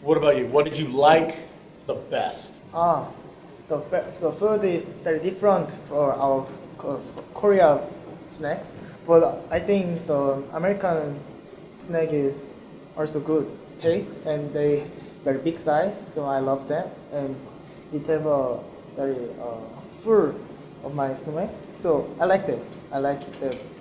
What about you? What did you like the best? The food is very different for our Korea snacks, but I think the American snack is also good taste and they very big size, so I love that, and it have a very full of my stomach, so I like that. I like the